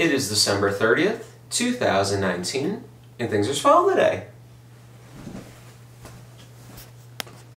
It is December 30th, 2019, and things are swell today.